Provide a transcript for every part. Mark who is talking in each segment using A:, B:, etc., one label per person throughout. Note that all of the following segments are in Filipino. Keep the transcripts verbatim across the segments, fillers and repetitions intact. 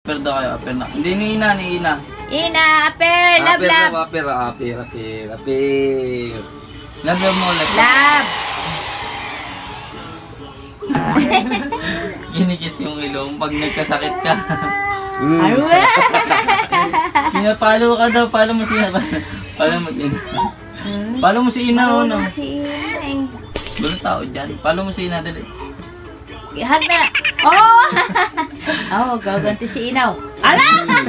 A: Aper daw kayo, aper na. Hindi, ni Ina, ni Ina.
B: Ina, aper, love,
A: aper
B: love.
A: Daw, aper, aper, aper, aper. Love, love mo ulit.
B: Love.
A: Kinikis yung ilong pag nagkasakit ka.
C: Mm.
A: Pinapalo ka daw, palo mo si Ina. Palo mo si Ina. Palo mo si Ina, oh, no?
B: Si Ina eh.
A: Walang tao dyan. Palo mo si Ina, dali.
B: Hag na. Oh! Oh, gaganti si Inaw. Ala!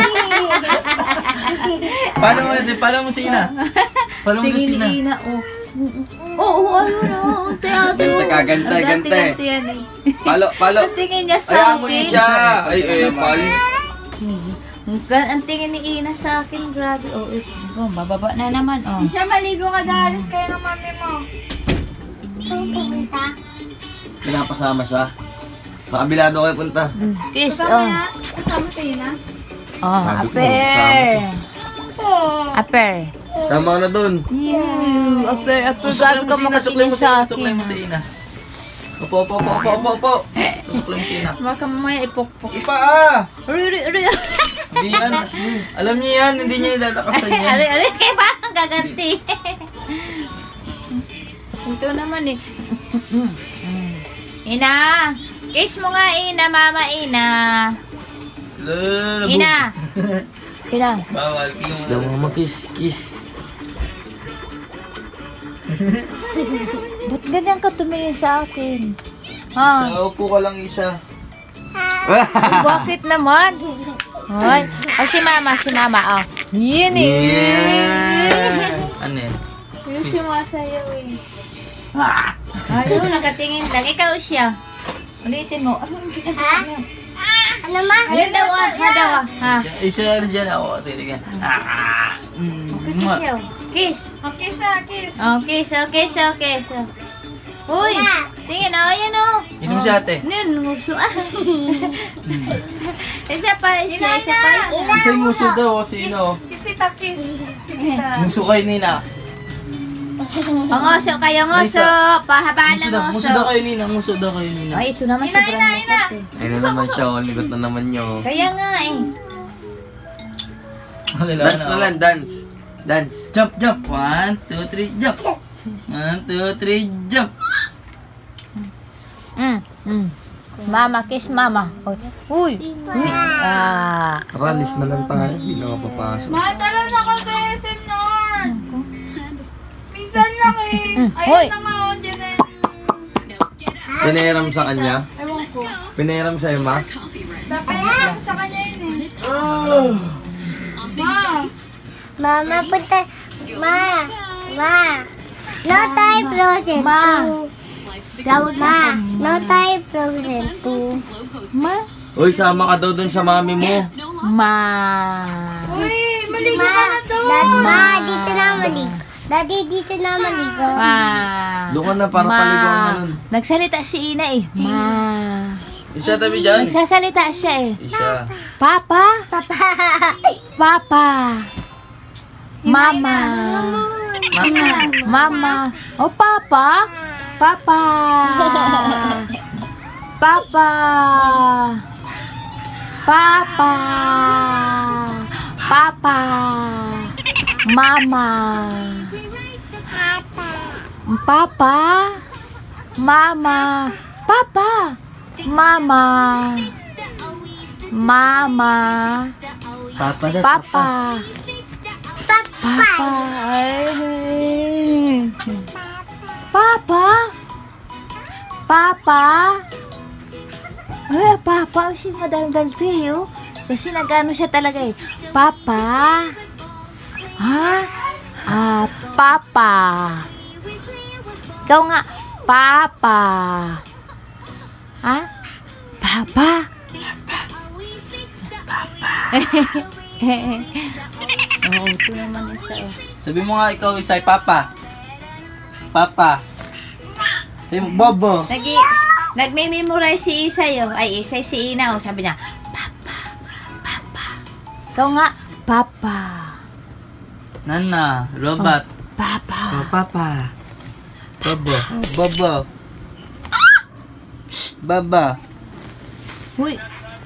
A: Palo mo natin, palo mo si Ina. Palo mo si
B: Tingin
A: Ina.
B: ni Ina, oh. Oo, oh, ayun na. Unti, ate.
A: Gante ka, gante, gante.
B: Gante yan eh.
A: Palo, palo.
B: Ang tingin niya sa
A: Ayaw mo yun
B: akin.
A: siya. Ay, ay, pal.
B: Ang tingin ni Ina sa akin, grabe. Oh, ito. Oh, bababa na naman, oh.
D: Siya maligo ka dahil kayo ng mami mo.
C: Saan pumunta?
A: Pinapasama siya. Sa kabila daw kayo punta.
B: Kiss,
D: Kasama
B: oh.
D: niya? Kasama si Ina?
B: Oh,
A: Sabi ko,
B: aper.
A: sama
B: Aper.
A: Tama ka na dun.
B: Ew, aper, aper.
A: Susuklay
B: Grabe
A: mo
B: ka
A: si Ina, suklay
B: makatingin
A: mo si
B: sa
A: Ina,
B: akin.
A: suklay mo si Ina. Opo, opo, opo, opo, opo, opo. Susuklay mo si Ina.
B: Baka mamaya ipokpok.
A: Ipa ah!
B: Uri, uri, uri.
A: Hindi yan. Alam niya yan, hindi niya ilalakasan yan.
B: Ari, ari, parang gaganti. Ito naman eh. Ina! Kiss mo nga, Ina, Mama Ina.
A: Lalo.
B: Ina! Ina.
A: Bawal. Daw mo mag-kiss, kiss.
B: Ba't ganyan ka tumingin sa akin? Ha?
A: Sa upo ka lang isa.
B: Bakit naman? Ay, oh, si Mama, si Mama, oh. Yan eh.
A: Yeah. Ano yan?
D: Yung sumasayaw eh.
B: Ayun, nakatingin lang. Ikaw siya. Ulitin mo. Anong ginagawa niya?
C: Ano ma?
B: Ayun daw ah, ha daw ah. Ha?
A: Isa dyan ako. Tirigan. Ah.
B: Kiss siya. Kiss.
D: Oh, kiss ah, kiss.
B: Oh, kiss, oh, kiss, oh, kiss. oh. Uy, tingin, oh, yan oh.
A: Kiss mo si ate.
B: Nen, nguso ah. Isa pa, isa, isa pa.
A: Isa yung muso daw. Sino?
D: Kisita, kiss. Kisita.
A: Muso kayo nina.
B: Ang oso kayo, ngoso. Pahabaan
A: Muso
B: ng
A: daw.
B: oso.
A: Muso daw kayo nina. Muso daw kayo nina.
B: Ay, ito naman
D: Ina,
B: sobrang
D: ina, ina.
B: likot eh.
A: Ayun na naman siya. Ligot na naman nyo.
B: Kaya nga eh.
A: Dance na lang. Dance. Dance. Jump, jump. One, two, three, jump. One, two, three, jump.
B: Mm, mm. Mama, kiss mama. Uy. Uy. Ah.
A: Ralis na lang tayo. Hindi na mapapasok.
D: Mahal, tara na ka sa S M North. Minsan lang eh.
B: Mm, hoy.
D: Ayun na nga ako dyan eh.
A: Pinahiram sa kanya?
D: Ewan ko.
A: Pinahiram sa'yo, ma?
D: Papayag sa kanya yun eh. Ma.
C: Mama, punta. Ma. Ma. No time frozen
B: Ma.
C: two.
B: Tawag
C: Ma.
B: na.
C: No time frozen two.
B: Ma.
A: Uy, sama ka daw dun sa mami mo.
B: Ma.
D: Uy, maligo
C: Ma.
D: ka na doon.
C: Dad, ma, dito na maligo. Daddy, dito na maligo.
B: Ma.
A: Doon ka na, para paligo na nun.
B: Nagsalita si Ina eh. Ma.
A: Isa tabi dyan.
B: Nagsasalita siya eh.
A: Isa.
B: Papa.
C: Papa.
B: Papa. Mama.
A: Mama.
B: Mama. Oh, Papa. Papa. Papa. Papa. Papa. Mama. Papa. Mama. Papa. Mama. Mama.
A: Papa na.
B: Papa. Papa. Ay. Papa. Papa. Ay, Papa. Si madaldal to eh, oh. Kasi nag-ano siya talaga eh. Papa. Ha? Ah, Papa. Ikaw nga. Papa. Ha? Papa. Papa. Oo, ito naman isa. oh.
A: Sabi mo nga ikaw isa'y Papa. Papa. Sabi mo, Bobo.
B: Nag Nagme-memorize si Isay, oh. Ay, Isay si Ina, oh. Sabi niya, Papa, Papa. Ikaw nga, Papa.
A: Nana, robot.
B: Papa.
A: Oh, Papa. Bobo. Bobo. Shh, Baba.
B: Uy,